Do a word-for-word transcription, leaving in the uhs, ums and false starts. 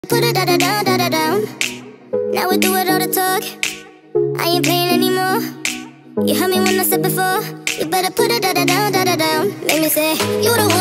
Put it da da down, da da down. Now we do it all the talk. I ain't playing anymore. You heard me when I said before. You better put it da da down, da da down. Make me say, you the one.